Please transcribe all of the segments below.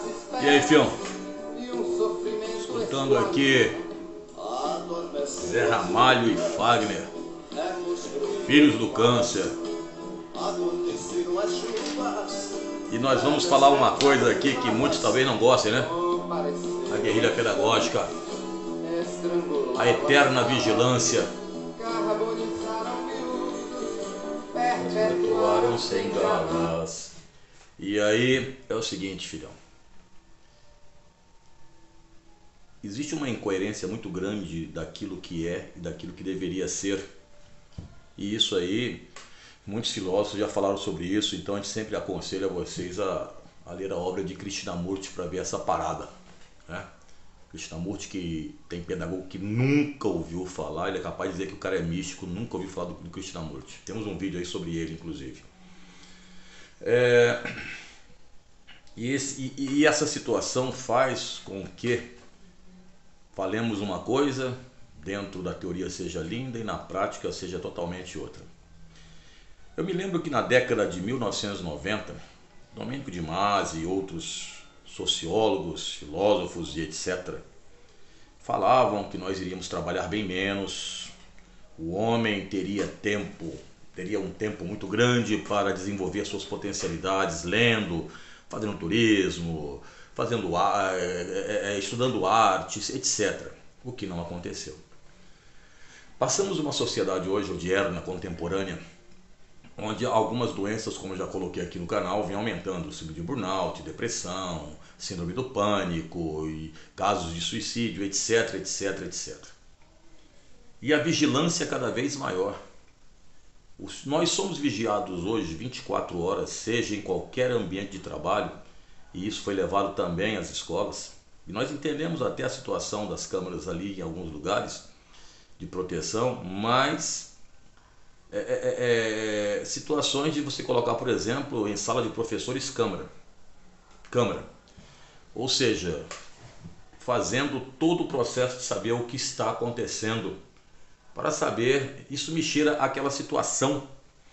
E aí, fião? Escutando aqui Zé Ramalho e Fagner, Filhos do Câncer. E nós vamos falar uma coisa aqui que muitos talvez não gostem, né? A guerrilha pedagógica, a eterna vigilância. Atuaram sem galas. E aí é o seguinte, filhão. Existe uma incoerência muito grande daquilo que é e daquilo que deveria ser. E isso aí, muitos filósofos já falaram sobre isso, então a gente sempre aconselha vocês a ler a obra de Krishnamurti para ver essa parada, né? Krishnamurti, que tem pedagogo que nunca ouviu falar, ele é capaz de dizer que o cara é místico, nunca ouviu falar do Krishnamurti. Temos um vídeo aí sobre ele, inclusive. E essa situação faz com que falemos uma coisa, dentro da teoria seja linda e na prática seja totalmente outra. Eu me lembro que na década de 1990, Domênico de Masi e outros sociólogos, filósofos e etc. falavam que nós iríamos trabalhar bem menos, o homem teria um tempo muito grande para desenvolver suas potencialidades, lendo, fazendo turismo, estudando artes, etc. O que não aconteceu. Passamos uma sociedade hoje odierna, contemporânea, onde algumas doenças, como eu já coloquei aqui no canal, vêm aumentando. Síndrome de burnout, depressão, síndrome do pânico, e casos de suicídio, etc, etc, etc. E a vigilância cada vez maior. Nós somos vigiados hoje 24 horas, seja em qualquer ambiente de trabalho, e isso foi levado também às escolas. E nós entendemos até a situação das câmeras ali em alguns lugares de proteção, mas situações de você colocar, por exemplo, em sala de professores câmera. Ou seja, fazendo todo o processo de saber o que está acontecendo, para saber, isso me cheira aquela situação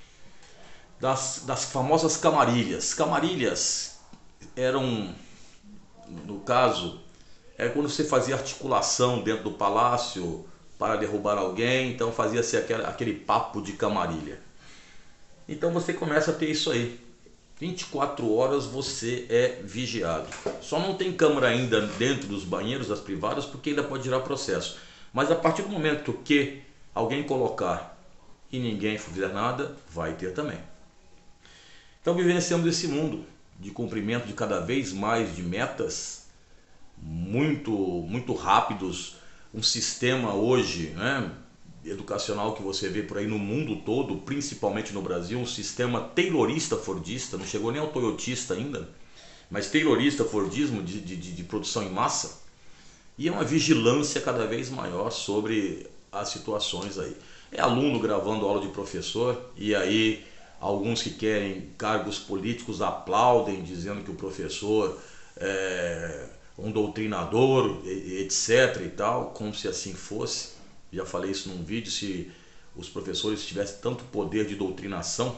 das famosas camarilhas. Camarilhas eram, no caso, quando você fazia articulação dentro do palácio para derrubar alguém, então fazia-se aquele papo de camarilha. Então você começa a ter isso aí. 24 horas você é vigiado. Só não tem câmera ainda dentro dos banheiros, das privadas, porque ainda pode gerar processo. Mas a partir do momento que alguém colocar e ninguém fizer nada, vai ter também. Então vivenciamos esse mundo de cumprimento de cada vez mais de metas muito rápidos, um sistema hoje, né, educacional que você vê por aí no mundo todo, principalmente no Brasil, um sistema taylorista fordista, não chegou nem ao toyotista ainda, mas taylorista fordismo de produção em massa, e é uma vigilância cada vez maior sobre as situações aí. É aluno gravando aula de professor, e aí alguns que querem cargos políticos aplaudem, dizendo que o professor é um doutrinador, etc e tal, como se assim fosse. Já falei isso num vídeo, se os professores tivessem tanto poder de doutrinação,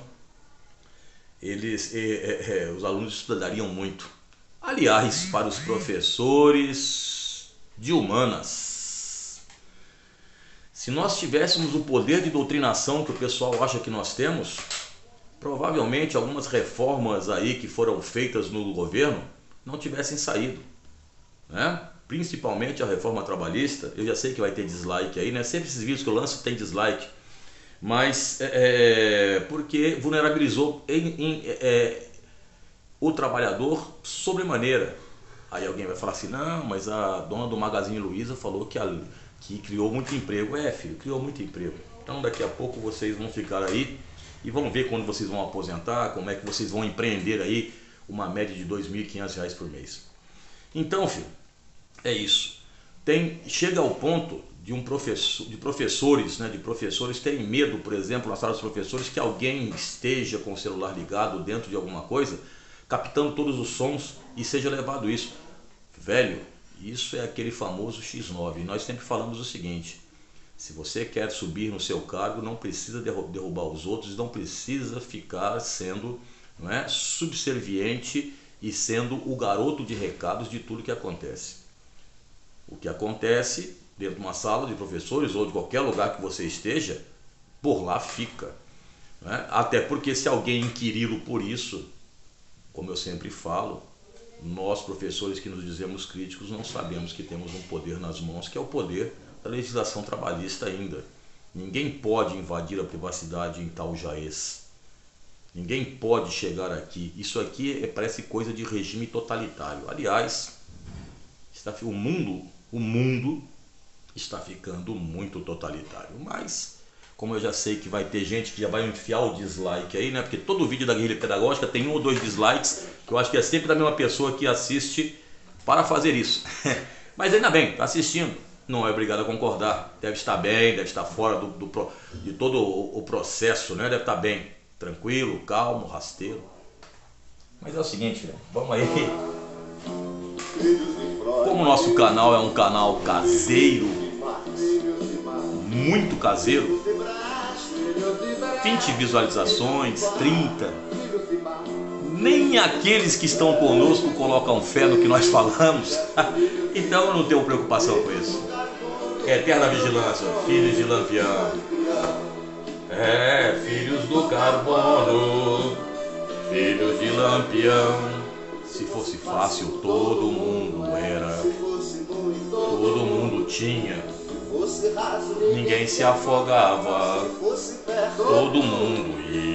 os alunos estudariam muito. Aliás, para os professores de humanas, se nós tivéssemos o poder de doutrinação que o pessoal acha que nós temos, provavelmente algumas reformas aí que foram feitas no governo não tivessem saído, né? Principalmente a reforma trabalhista. Eu já sei que vai ter dislike aí, né? Sempre esses vídeos que eu lanço tem dislike, mas porque vulnerabilizou o trabalhador sobremaneira. Aí alguém vai falar assim, não, mas a dona do Magazine Luiza falou que criou muito emprego. Filho, criou muito emprego. Então daqui a pouco vocês vão ficar aí e vão ver quando vocês vão aposentar, como é que vocês vão empreender aí uma média de R$ 2.500 por mês. Então, filho, é isso. Chega ao ponto de professores terem medo, por exemplo, na sala dos professores, que alguém esteja com o celular ligado dentro de alguma coisa, captando todos os sons e seja levado isso. Velho, isso é aquele famoso X9. E nós sempre falamos o seguinte: se você quer subir no seu cargo, não precisa derrubar os outros, não precisa ficar sendo, não é, subserviente e sendo o garoto de recados de tudo que acontece. O que acontece dentro de uma sala de professores ou de qualquer lugar que você esteja, por lá fica, né? Até porque se alguém inquiri-lo por isso, como eu sempre falo, nós professores que nos dizemos críticos não sabemos que temos um poder nas mãos, que é o poder da legislação trabalhista ainda. Ninguém pode invadir a privacidade em tal jaez. Ninguém pode chegar aqui. Isso aqui parece coisa de regime totalitário. Aliás, o mundo está ficando muito totalitário. Mas, como eu já sei que vai ter gente que já vai enfiar o dislike aí, né? Porque todo vídeo da Guerrilha Pedagógica tem 1 ou 2 dislikes, que eu acho que é sempre da mesma pessoa que assiste para fazer isso. Mas ainda bem, está assistindo. Não é obrigado a concordar. Deve estar bem, deve estar fora de todo o processo, né? Deve estar bem, tranquilo, calmo, rasteiro. Mas é o seguinte, filho, vamos aí. Como o nosso canal é um canal caseiro, muito caseiro, 20 visualizações, 30, nem aqueles que estão conosco colocam fé no que nós falamos, então eu não tenho preocupação com isso. Eterna vigilância, filhos de Lampião, filhos do carbono, filhos de Lampião. Se fosse fácil, todo mundo era, todo mundo tinha, ninguém se afogava, todo mundo ia.